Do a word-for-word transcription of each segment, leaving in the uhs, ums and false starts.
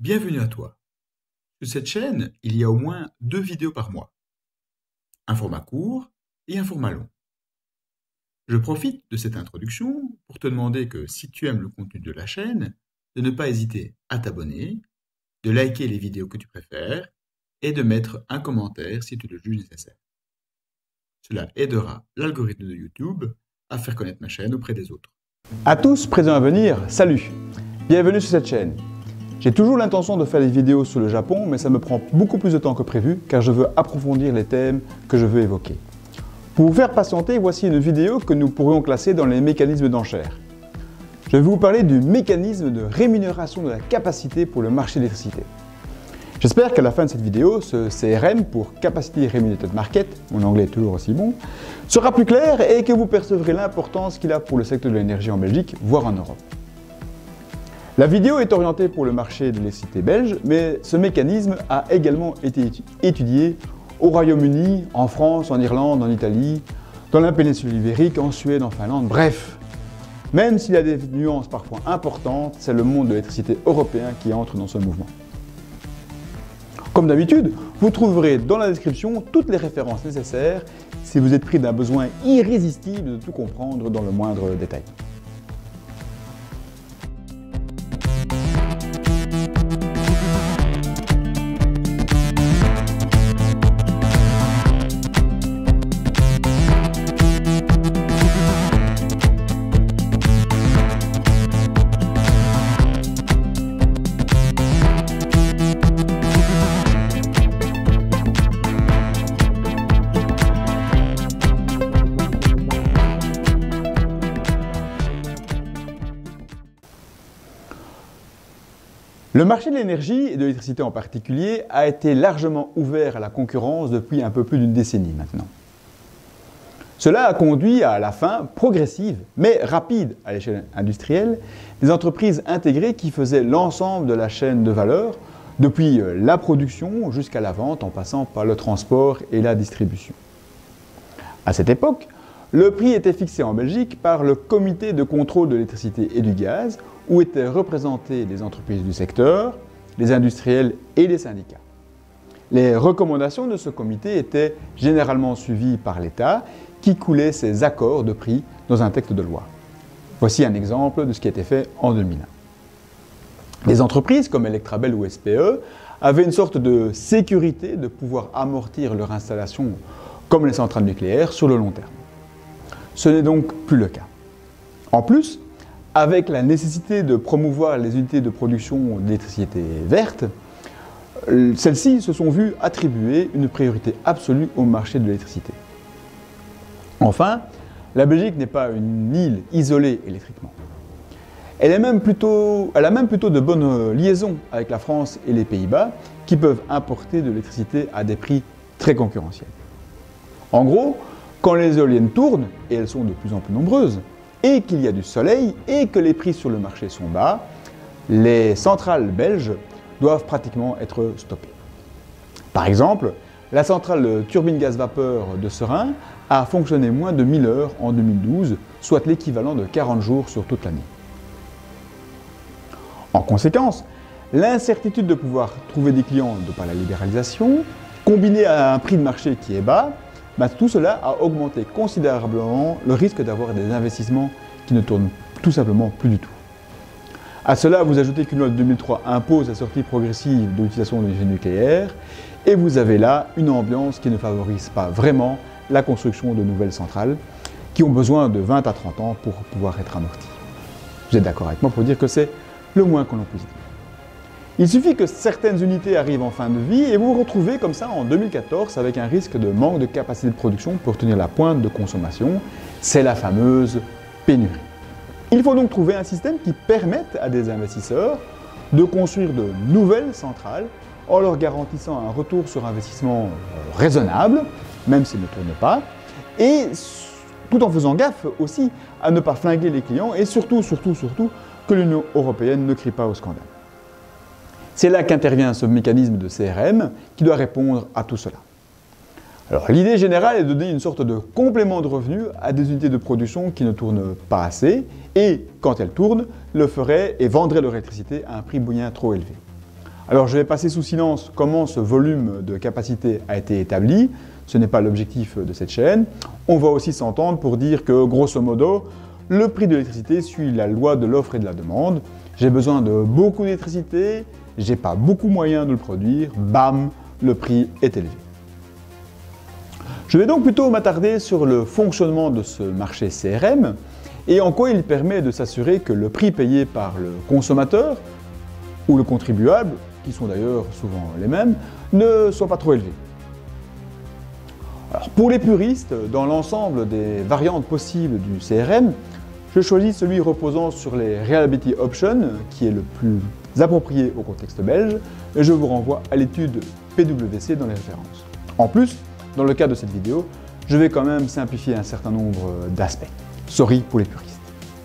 Bienvenue à toi. Sur cette chaîne, il y a au moins deux vidéos par mois. Un format court et un format long. Je profite de cette introduction pour te demander que si tu aimes le contenu de la chaîne, de ne pas hésiter à t'abonner, de liker les vidéos que tu préfères et de mettre un commentaire si tu le juges nécessaire. Cela aidera l'algorithme de YouTube à faire connaître ma chaîne auprès des autres. À tous présents à venir, salut! Bienvenue sur cette chaîne. J'ai toujours l'intention de faire des vidéos sur le Japon, mais ça me prend beaucoup plus de temps que prévu car je veux approfondir les thèmes que je veux évoquer. Pour vous faire patienter, voici une vidéo que nous pourrions classer dans les mécanismes d'enchères. Je vais vous parler du mécanisme de rémunération de la capacité pour le marché de l'électricité. J'espère qu'à la fin de cette vidéo, ce C R M pour Capacity Remunerated Market, mon anglais est toujours aussi bon, sera plus clair et que vous percevrez l'importance qu'il a pour le secteur de l'énergie en Belgique, voire en Europe. La vidéo est orientée pour le marché de l'électricité belge, mais ce mécanisme a également été étudié au Royaume-Uni, en France, en Irlande, en Italie, dans la péninsule ibérique, en Suède, en Finlande, bref. Même s'il y a des nuances parfois importantes, c'est le monde de l'électricité européen qui entre dans ce mouvement. Comme d'habitude, vous trouverez dans la description toutes les références nécessaires si vous êtes pris d'un besoin irrésistible de tout comprendre dans le moindre détail. Le marché de l'énergie, et de l'électricité en particulier, a été largement ouvert à la concurrence depuis un peu plus d'une décennie maintenant. Cela a conduit à la fin progressive, mais rapide à l'échelle industrielle, des entreprises intégrées qui faisaient l'ensemble de la chaîne de valeur, depuis la production jusqu'à la vente en passant par le transport et la distribution. À cette époque, le prix était fixé en Belgique par le Comité de contrôle de l'électricité et du gaz, où étaient représentées les entreprises du secteur, les industriels et les syndicats. Les recommandations de ce comité étaient généralement suivies par l'État, qui coulait ses accords de prix dans un texte de loi. Voici un exemple de ce qui a été fait en deux mille un. Les entreprises comme Electrabel ou S P E avaient une sorte de sécurité de pouvoir amortir leur installation, comme les centrales nucléaires, sur le long terme. Ce n'est donc plus le cas. En plus, avec la nécessité de promouvoir les unités de production d'électricité verte, celles-ci se sont vues attribuer une priorité absolue au marché de l'électricité. Enfin, la Belgique n'est pas une île isolée électriquement. Elle, est même plutôt, elle a même plutôt de bonnes liaisons avec la France et les Pays-Bas qui peuvent importer de l'électricité à des prix très concurrentiels. En gros, quand les éoliennes tournent, et elles sont de plus en plus nombreuses, et qu'il y a du soleil et que les prix sur le marché sont bas, les centrales belges doivent pratiquement être stoppées. Par exemple, la centrale turbine gaz-vapeur de Seraing a fonctionné moins de mille heures en deux mille douze, soit l'équivalent de quarante jours sur toute l'année. En conséquence, l'incertitude de pouvoir trouver des clients de par la libéralisation, combinée à un prix de marché qui est bas, bah, tout cela a augmenté considérablement le risque d'avoir des investissements qui ne tournent tout simplement plus du tout. À cela, vous ajoutez qu'une loi de deux mille trois impose la sortie progressive de l'utilisation de l'énergie nucléaire et vous avez là une ambiance qui ne favorise pas vraiment la construction de nouvelles centrales qui ont besoin de vingt à trente ans pour pouvoir être amorties. Vous êtes d'accord avec moi pour dire que c'est le moins que l'on puisse dire. Il suffit que certaines unités arrivent en fin de vie et vous vous retrouvez comme ça en deux mille quatorze avec un risque de manque de capacité de production pour tenir la pointe de consommation. C'est la fameuse pénurie. Il faut donc trouver un système qui permette à des investisseurs de construire de nouvelles centrales en leur garantissant un retour sur investissement raisonnable, même s'ils ne tournent pas, et tout en faisant gaffe aussi à ne pas flinguer les clients et surtout, surtout, surtout, que l'Union européenne ne crie pas au scandale. C'est là qu'intervient ce mécanisme de C R M qui doit répondre à tout cela. Alors, l'idée générale est de donner une sorte de complément de revenus à des unités de production qui ne tournent pas assez et, quand elles tournent, le feraient et vendraient leur électricité à un prix moyen trop élevé. Alors je vais passer sous silence comment ce volume de capacité a été établi. Ce n'est pas l'objectif de cette chaîne. On va aussi s'entendre pour dire que, grosso modo, le prix de l'électricité suit la loi de l'offre et de la demande. J'ai besoin de beaucoup d'électricité, j'ai pas beaucoup moyen de le produire, bam, le prix est élevé. Je vais donc plutôt m'attarder sur le fonctionnement de ce marché C R M et en quoi il permet de s'assurer que le prix payé par le consommateur ou le contribuable, qui sont d'ailleurs souvent les mêmes, ne soit pas trop élevé. Alors, pour les puristes, dans l'ensemble des variantes possibles du C R M, je choisis celui reposant sur les Reliability Options, qui est le plus approprié au contexte belge, et je vous renvoie à l'étude P W C dans les références. En plus, dans le cas de cette vidéo, je vais quand même simplifier un certain nombre d'aspects. Sorry pour les puristes.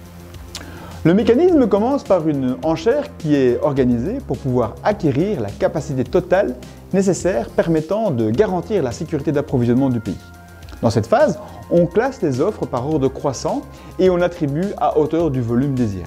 Le mécanisme commence par une enchère qui est organisée pour pouvoir acquérir la capacité totale nécessaire permettant de garantir la sécurité d'approvisionnement du pays. Dans cette phase, on classe les offres par ordre croissant et on attribue à hauteur du volume désiré.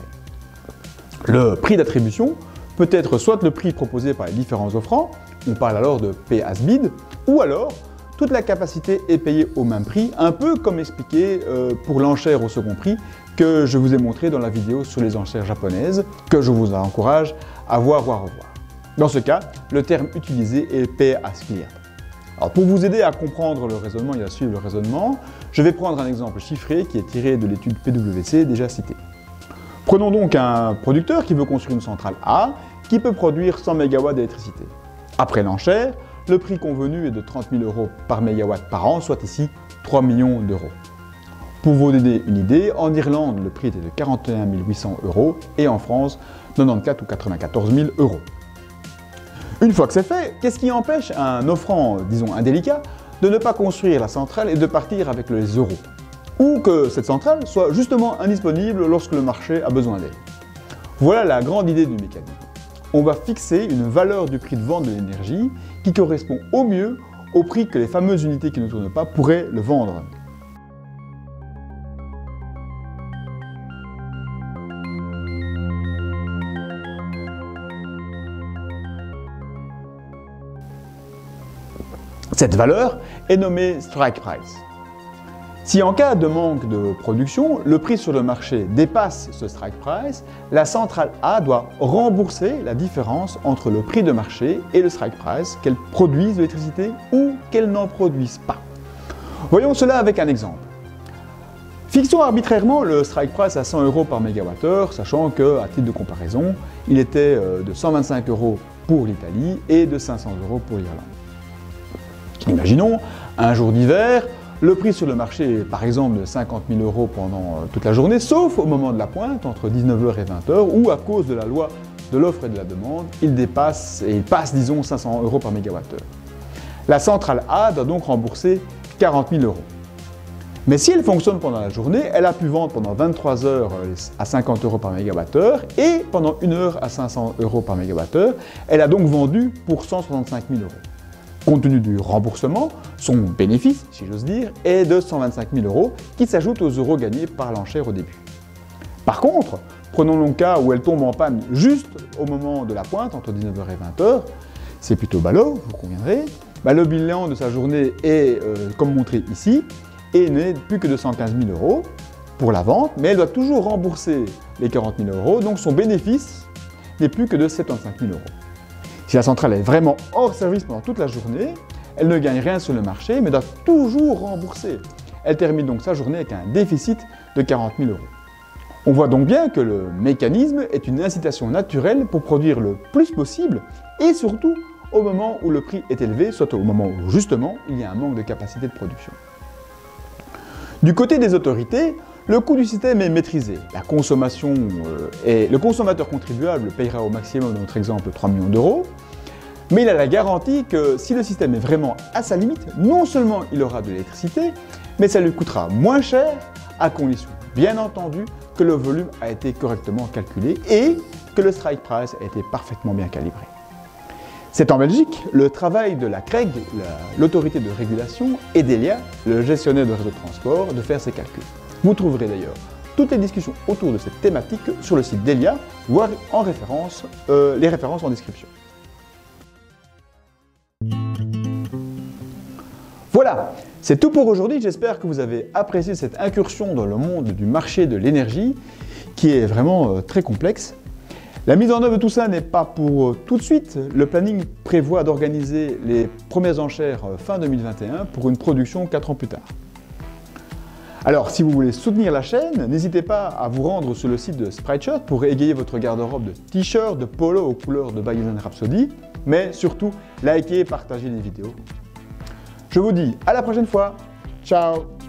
Le prix d'attribution peut être soit le prix proposé par les différents offrants, on parle alors de P as bid, ou alors toute la capacité est payée au même prix, un peu comme expliqué euh, pour l'enchère au second prix que je vous ai montré dans la vidéo sur les enchères japonaises, que je vous encourage à voir ou à revoir. Dans ce cas, le terme utilisé est Pay as cleared. Alors pour vous aider à comprendre le raisonnement et à suivre le raisonnement, je vais prendre un exemple chiffré qui est tiré de l'étude P W C déjà citée. Prenons donc un producteur qui veut construire une centrale A qui peut produire cent mégawatts d'électricité. Après l'enchère, le prix convenu est de trente mille euros par mégawatt par an, soit ici trois millions d'euros. Pour vous donner une idée, en Irlande, le prix était de quarante et un mille huit cents euros et en France, quatre-vingt-quatorze ou quatre-vingt-quatorze mille euros. Une fois que c'est fait, qu'est-ce qui empêche un offrant, disons indélicat, de ne pas construire la centrale et de partir avec les euros? Ou que cette centrale soit justement indisponible lorsque le marché a besoin d'elle. Voilà la grande idée du mécanisme. On va fixer une valeur du prix de vente de l'énergie qui correspond au mieux au prix que les fameuses unités qui ne tournent pas pourraient le vendre. Cette valeur est nommée strike price. Si en cas de manque de production, le prix sur le marché dépasse ce strike price, la centrale A doit rembourser la différence entre le prix de marché et le strike price, qu'elle produise de l'électricité ou qu'elle n'en produise pas. Voyons cela avec un exemple. Fixons arbitrairement le strike price à cent euros par mégawattheure, sachant que, à titre de comparaison, il était de cent vingt-cinq euros pour l'Italie et de cinq cents euros pour l'Irlande. Imaginons un jour d'hiver, le prix sur le marché est par exemple de cinquante mille euros pendant toute la journée, sauf au moment de la pointe, entre dix-neuf heures et vingt heures, où à cause de la loi de l'offre et de la demande, il dépasse et il passe, disons, cinq cents euros par mégawattheure. La centrale A doit donc rembourser quarante mille euros. Mais si elle fonctionne pendant la journée, elle a pu vendre pendant vingt-trois heures à cinquante euros par mégawattheure et pendant une heure à cinq cents euros par mégawattheure, elle a donc vendu pour cent soixante-cinq mille euros. Compte tenu du remboursement, son bénéfice, si j'ose dire, est de cent vingt-cinq mille euros qui s'ajoutent aux euros gagnés par l'enchère au début. Par contre, prenons le cas où elle tombe en panne juste au moment de la pointe, entre dix-neuf heures et vingt heures, c'est plutôt ballot, vous conviendrez, bah, le bilan de sa journée est, euh, comme montré ici, et n'est plus que de cent quinze mille euros pour la vente, mais elle doit toujours rembourser les quarante mille euros, donc son bénéfice n'est plus que de soixante-quinze mille euros. Si la centrale est vraiment hors service pendant toute la journée, elle ne gagne rien sur le marché, mais doit toujours rembourser. Elle termine donc sa journée avec un déficit de quarante mille euros. On voit donc bien que le mécanisme est une incitation naturelle pour produire le plus possible, et surtout au moment où le prix est élevé, soit au moment où justement il y a un manque de capacité de production. Du côté des autorités, le coût du système est maîtrisé. La consommation euh, est, le consommateur contribuable payera au maximum, dans notre exemple, trois millions d'euros, mais il a la garantie que si le système est vraiment à sa limite, non seulement il aura de l'électricité, mais ça lui coûtera moins cher, à condition, bien entendu, que le volume a été correctement calculé et que le strike price a été parfaitement bien calibré. C'est en Belgique le travail de la C R E G, l'autorité de régulation, et d'Elia, le gestionnaire de réseau de transport, de faire ces calculs. Vous trouverez d'ailleurs toutes les discussions autour de cette thématique sur le site d'Elia, voire en référence, euh, les références en description. Voilà, c'est tout pour aujourd'hui. J'espère que vous avez apprécié cette incursion dans le monde du marché de l'énergie qui est vraiment euh, très complexe. La mise en œuvre de tout ça n'est pas pour euh, tout de suite. Le planning prévoit d'organiser les premières enchères euh, fin deux mille vingt et un pour une production quatre ans plus tard. Alors, si vous voulez soutenir la chaîne, n'hésitez pas à vous rendre sur le site de Spriteshot pour égayer votre garde-robe de t-shirts, de polo aux couleurs de Bohemian Rhapsody, mais surtout, likez et partagez les vidéos. Je vous dis à la prochaine fois. Ciao!